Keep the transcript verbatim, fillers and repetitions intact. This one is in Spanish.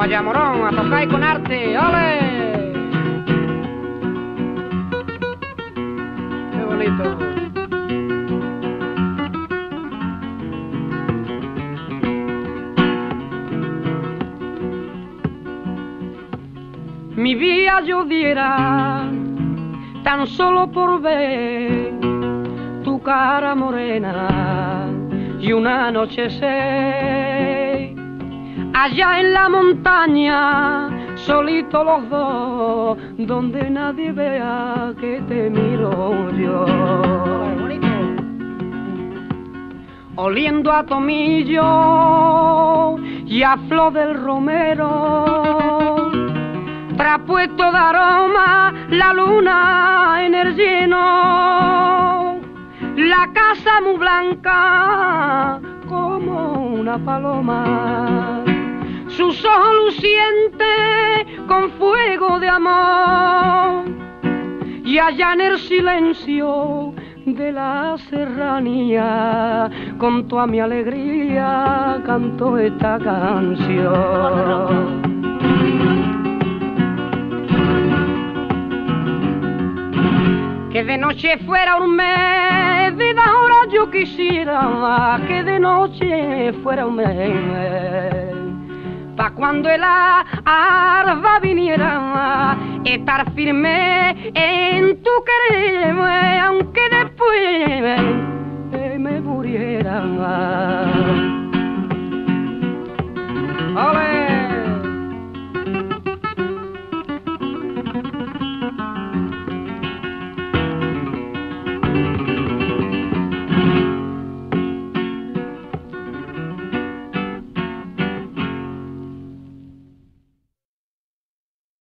Guayamorón, a tocar con arte, ¡ole! ¡Qué bonito! Mi vida yo diera tan solo por ver tu cara morena y una noche sé allá en la montaña, solito los dos, donde nadie vea que te miro yo. Oliendo a tomillo y a flor del romero, trapuesto de aroma la luna en el lleno, la casa muy blanca como una paloma, sus ojos lucientes con fuego de amor, y allá en el silencio de la serranía, con toda mi alegría canto esta canción. Que de noche fuera un mes, de ahora yo quisiera que de noche fuera un mes, pa' cuando el arba viniera, estar firme en tu querer, aunque después me muriera.